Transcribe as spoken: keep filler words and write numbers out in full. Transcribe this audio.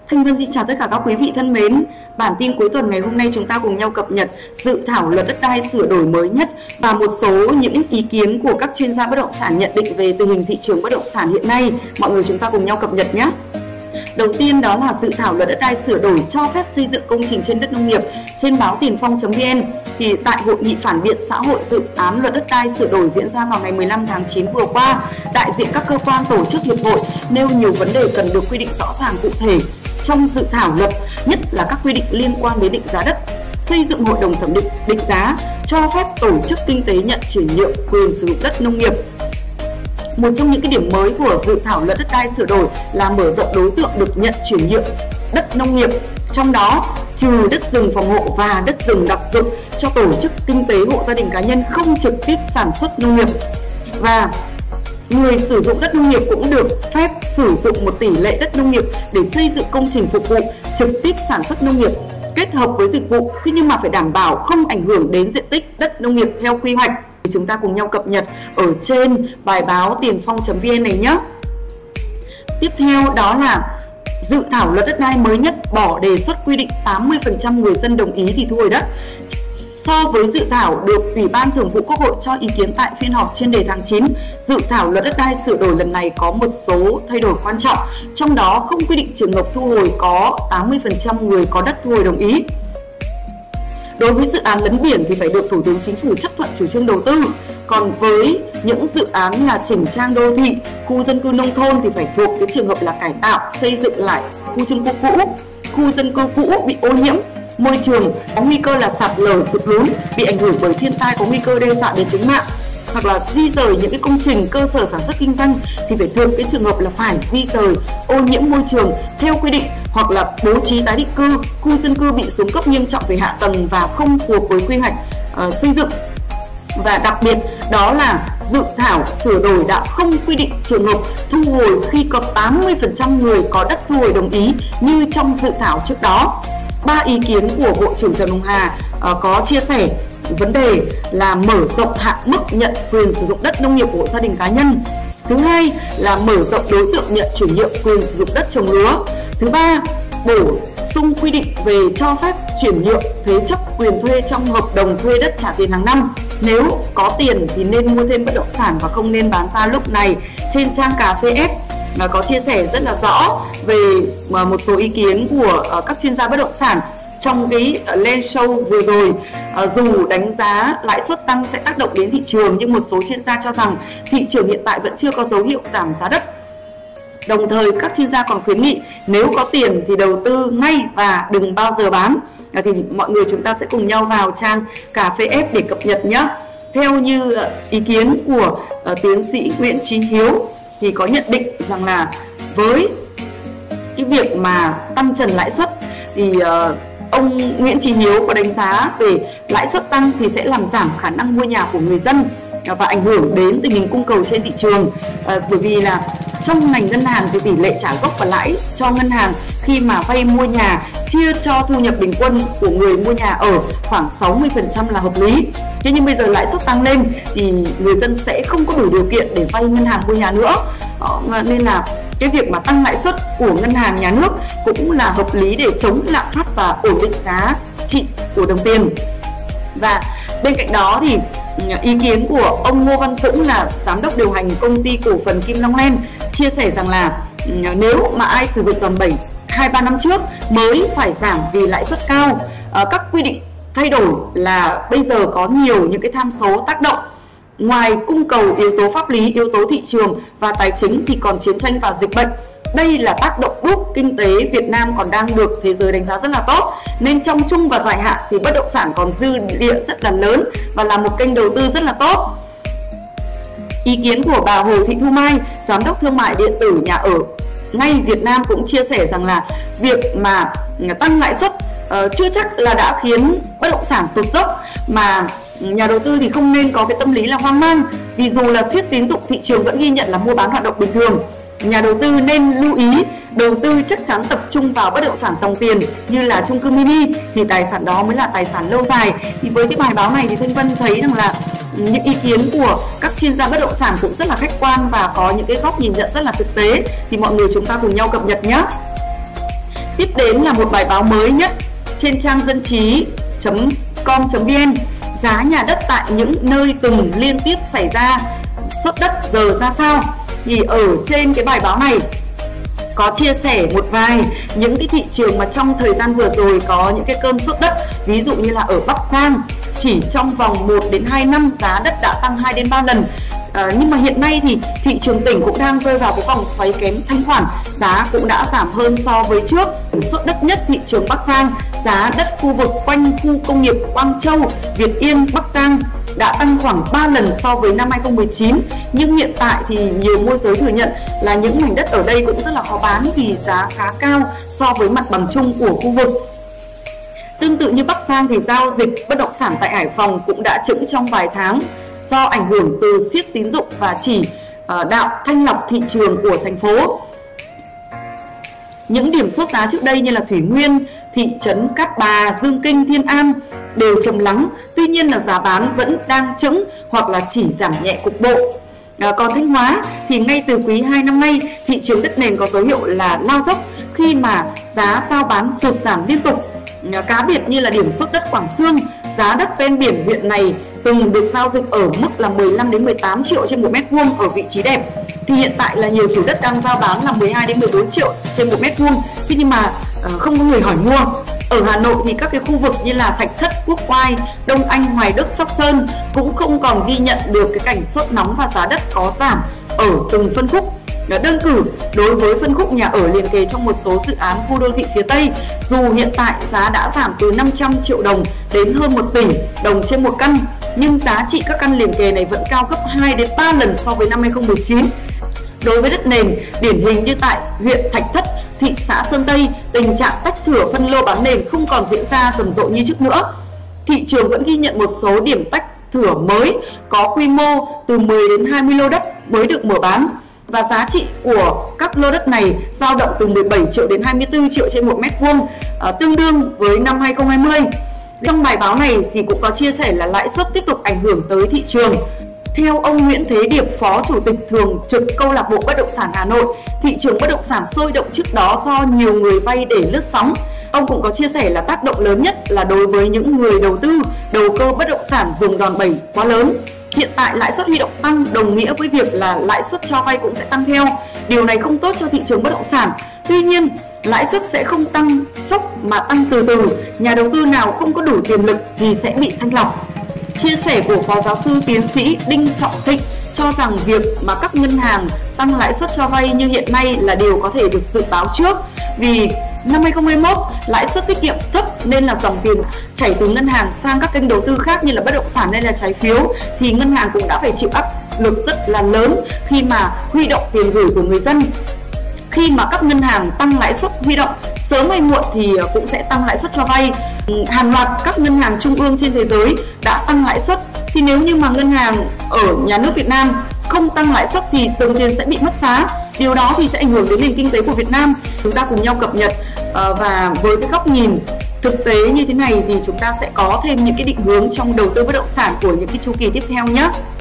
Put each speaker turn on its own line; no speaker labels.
Thanh Vân xin chào tất cả các quý vị thân mến. Bản tin cuối tuần ngày hôm nay chúng ta cùng nhau cập nhật dự thảo luật đất đai sửa đổi mới nhất và một số những ý kiến của các chuyên gia bất động sản nhận định về tình hình thị trường bất động sản hiện nay. Mọi người chúng ta cùng nhau cập nhật nhé. Đầu tiên đó là dự thảo luật đất đai sửa đổi cho phép xây dựng công trình trên đất nông nghiệp. Trên báo Tiền Phong chấm vn thì tại hội nghị phản biện xã hội dự án luật đất đai sửa đổi diễn ra vào ngày mười lăm tháng chín vừa qua, đại diện các cơ quan tổ chức hiệp hội nêu nhiều vấn đề cần được quy định rõ ràng cụ thể trong dự thảo luật, nhất là các quy định liên quan đến định giá đất, xây dựng hội đồng thẩm định định giá, cho phép tổ chức kinh tế nhận chuyển nhượng quyền sử dụng đất nông nghiệp. Một trong những cái điểm mới của dự thảo luật đất đai sửa đổi là mở rộng đối tượng được nhận chuyển nhượng đất nông nghiệp, trong đó trừ đất rừng phòng hộ và đất rừng đặc dụng cho tổ chức kinh tế hộ gia đình cá nhân không trực tiếp sản xuất nông nghiệp. Và người sử dụng đất nông nghiệp cũng được phép sử dụng một tỷ lệ đất nông nghiệp để xây dựng công trình phục vụ trực tiếp sản xuất nông nghiệp kết hợp với dịch vụ, nhưng mà phải đảm bảo không ảnh hưởng đến diện tích đất nông nghiệp theo quy hoạch. Chúng ta cùng nhau cập nhật ở trên bài báo Tiền Phong chấm vn này nhé. Tiếp theo đó là dự thảo luật đất đai mới nhất bỏ đề xuất quy định tám mươi phần trăm người dân đồng ý thì thu hồi đất. So với dự thảo được Ủy ban Thường vụ Quốc hội cho ý kiến tại phiên họp chuyên đề tháng chín, dự thảo luật đất đai sửa đổi lần này có một số thay đổi quan trọng, trong đó không quy định trường hợp thu hồi có tám mươi phần trăm người có đất thu hồi đồng ý. Đối với dự án lấn biển thì phải được Thủ tướng Chính phủ chấp thuận chủ trương đầu tư. Còn với những dự án là chỉnh trang đô thị, khu dân cư nông thôn thì phải thuộc cái trường hợp là cải tạo, xây dựng lại khu chung cư cũ, khu dân cư cũ bị ô nhiễm môi trường, có nguy cơ là sạt lở, sụt lún, bị ảnh hưởng bởi thiên tai, có nguy cơ đe dọa đến tính mạng, hoặc là di rời những cái công trình cơ sở sản xuất kinh doanh thì phải thuộc cái trường hợp là phải di rời ô nhiễm môi trường theo quy định, hoặc là bố trí tái định cư, khu dân cư bị xuống cấp nghiêm trọng về hạ tầng và không phù hợp với quy hoạch uh, xây dựng. Và đặc biệt đó là dự thảo sửa đổi đã không quy định trường hợp thu hồi khi có tám mươi phần trăm người có đất thu hồi đồng ý như trong dự thảo trước đó. Ba ý kiến của Bộ trưởng Trần Hồng Hà uh, có chia sẻ vấn đề là mở rộng hạn mức nhận quyền sử dụng đất nông nghiệp của hộ gia đình cá nhân. Thứ hai là mở rộng đối tượng nhận chuyển nhượng quyền sử dụng đất trồng lúa. Thứ ba, bổ sung quy định về cho phép chuyển nhượng thế chấp quyền thuê trong hợp đồng thuê đất trả tiền hàng năm. Nếu có tiền thì nên mua thêm bất động sản và không nên bán ra lúc này. Trên trang cà phê ép mà có chia sẻ rất là rõ về một số ý kiến của các chuyên gia bất động sản trong cái lên show vừa rồi. À, dù đánh giá lãi suất tăng sẽ tác động đến thị trường, nhưng một số chuyên gia cho rằng thị trường hiện tại vẫn chưa có dấu hiệu giảm giá đất. Đồng thời các chuyên gia còn khuyến nghị nếu có tiền thì đầu tư ngay và đừng bao giờ bán. À, thì mọi người chúng ta sẽ cùng nhau vào trang cà phê ép để cập nhật nhé. Theo như ý kiến của uh, tiến sĩ Nguyễn Chí Hiếu thì có nhận định rằng là với cái việc mà tăng trần lãi suất thì uh, ông Nguyễn Chí Hiếu có đánh giá về lãi suất tăng thì sẽ làm giảm khả năng mua nhà của người dân và ảnh hưởng đến tình hình cung cầu trên thị trường. À, bởi vì là trong ngành ngân hàng thì tỷ lệ trả gốc và lãi cho ngân hàng khi mà vay mua nhà chia cho thu nhập bình quân của người mua nhà ở khoảng sáu mươi phần trăm là hợp lý. Thế nhưng bây giờ lãi suất tăng lên thì người dân sẽ không có đủ điều kiện để vay ngân hàng mua nhà nữa. Đó, nên là cái việc mà tăng lãi suất của ngân hàng nhà nước cũng là hợp lý để chống lạm phát và ổn định giá trị của đồng tiền. Và bên cạnh đó thì ý kiến của ông Ngô Văn Dũng là giám đốc điều hành công ty cổ phần Kim Long Land chia sẻ rằng là nếu mà ai sử dụng đòn bẩy hai ba năm trước mới phải giảm vì lãi suất cao, các quy định thay đổi là bây giờ có nhiều những cái tham số tác động. Ngoài cung cầu, yếu tố pháp lý, yếu tố thị trường và tài chính thì còn chiến tranh và dịch bệnh. Đây là tác động đúc kinh tế Việt Nam còn đang được thế giới đánh giá rất là tốt. Nên trong chung và dài hạn thì bất động sản còn dư địa rất là lớn và là một kênh đầu tư rất là tốt. Ý kiến của bà Hồ Thị Thu Mai, giám đốc thương mại điện tử nhà ở ngay Việt Nam cũng chia sẻ rằng là việc mà tăng lãi suất uh, chưa chắc là đã khiến bất động sản tụt dốc, mà nhà đầu tư thì không nên có cái tâm lý là hoang mang, vì dù là siết tín dụng thị trường vẫn ghi nhận là mua bán hoạt động bình thường. Nhà đầu tư nên lưu ý đầu tư chắc chắn tập trung vào bất động sản dòng tiền như là chung cư mini thì tài sản đó mới là tài sản lâu dài. Thì với cái bài báo này thì Thanh Vân thấy rằng là những ý kiến của các chuyên gia bất động sản cũng rất là khách quan và có những cái góc nhìn nhận rất là thực tế, thì mọi người chúng ta cùng nhau cập nhật nhé. Tiếp đến là một bài báo mới nhất trên trang dân trí chấm com chấm vn. Giá nhà đất tại những nơi từng liên tiếp xảy ra sốt đất giờ ra sao? Thì ở trên cái bài báo này có chia sẻ một vài những cái thị trường mà trong thời gian vừa rồi có những cái cơn sốt đất. Ví dụ như là ở Bắc Giang, chỉ trong vòng một đến hai năm giá đất đã tăng hai đến ba lần. À, nhưng mà hiện nay thì thị trường tỉnh cũng đang rơi vào cái vòng xoáy kém thanh khoản, giá cũng đã giảm hơn so với trước. Sốt đất nhất thị trường Bắc Giang, giá đất khu vực quanh khu công nghiệp Quang Châu, Việt Yên, Bắc Giang đã tăng khoảng ba lần so với năm hai không một chín. Nhưng hiện tại thì nhiều môi giới thừa nhận là những mảnh đất ở đây cũng rất là khó bán vì giá khá cao so với mặt bằng chung của khu vực. Tương tự như Bắc Giang thì giao dịch bất động sản tại Hải Phòng cũng đã chững trong vài tháng do ảnh hưởng từ siết tín dụng và chỉ uh, đạo thanh lọc thị trường của thành phố. Những điểm sốt giá trước đây như là Thủy Nguyên, thị trấn Cát Bà, Dương Kinh, Thiên An đều trầm lắng. Tuy nhiên là giá bán vẫn đang chững hoặc là chỉ giảm nhẹ cục bộ. À, còn Thanh Hóa thì ngay từ quý hai năm nay thị trường đất nền có dấu hiệu là lao dốc khi mà giá giao bán sụt giảm liên tục. À, cá biệt như là điểm sốt đất Quảng Xương, giá đất ven biển huyện này từng được giao dịch ở mức là mười lăm đến mười tám triệu trên một mét vuông ở vị trí đẹp, thì hiện tại là nhiều chủ đất đang giao bán là mười hai đến mười bốn triệu trên một mét vuông, thế nhưng mà uh, không có người hỏi mua. Ở Hà Nội thì các cái khu vực như là Thạch Thất, Quốc Oai, Đông Anh, Hoài Đức, Sóc Sơn cũng không còn ghi nhận được cái cảnh sốt nóng và giá đất có giảm ở từng phân khúc. Đơn cử đối với phân khúc nhà ở liền kề trong một số dự án khu đô thị phía Tây, dù hiện tại giá đã giảm từ năm trăm triệu đồng đến hơn một tỷ đồng trên một căn, nhưng giá trị các căn liền kề này vẫn cao gấp hai đến ba lần so với năm hai không một chín. Đối với đất nền, điển hình như tại huyện Thạch Thất, thị xã Sơn Tây, tình trạng tách thửa phân lô bán nền không còn diễn ra rầm rộ như trước nữa. Thị trường vẫn ghi nhận một số điểm tách thửa mới có quy mô từ mười đến hai mươi lô đất mới được mở bán, và giá trị của các lô đất này dao động từ mười bảy triệu đến hai mươi tư triệu trên một mét vuông, à, tương đương với năm hai không hai không. Trong bài báo này thì cũng có chia sẻ là lãi suất tiếp tục ảnh hưởng tới thị trường. Theo ông Nguyễn Thế Điệp, Phó Chủ tịch Thường trực Câu lạc bộ Bất động sản Hà Nội, thị trường bất động sản sôi động trước đó do nhiều người vay để lướt sóng. Ông cũng có chia sẻ là tác động lớn nhất là đối với những người đầu tư, đầu cơ bất động sản dùng đòn bẩy quá lớn. Hiện tại lãi suất huy động tăng đồng nghĩa với việc là lãi suất cho vay cũng sẽ tăng theo. Điều này không tốt cho thị trường bất động sản. Tuy nhiên, lãi suất sẽ không tăng sốc mà tăng từ từ. Nhà đầu tư nào không có đủ tiềm lực thì sẽ bị thanh lọc. Chia sẻ của Phó Giáo sư Tiến sĩ Đinh Trọng Thịnh cho rằng việc mà các ngân hàng tăng lãi suất cho vay như hiện nay là điều có thể được dự báo trước. Vì năm hai không hai mốt, lãi suất tiết kiệm thấp nên là dòng tiền chảy từ ngân hàng sang các kênh đầu tư khác như là bất động sản hay là trái phiếu, thì ngân hàng cũng đã phải chịu áp lực rất là lớn khi mà huy động tiền gửi của người dân. Khi mà các ngân hàng tăng lãi suất huy động, sớm hay muộn thì cũng sẽ tăng lãi suất cho vay. Hàng loạt các ngân hàng trung ương trên thế giới đã tăng lãi suất, thì nếu như mà ngân hàng ở nhà nước Việt Nam không tăng lãi suất thì đồng tiền sẽ bị mất giá. Điều đó thì sẽ ảnh hưởng đến nền kinh tế của Việt Nam. Chúng ta cùng nhau cập nhật, và với cái góc nhìn thực tế như thế này thì chúng ta sẽ có thêm những cái định hướng trong đầu tư bất động sản của những cái chu kỳ tiếp theo nhé.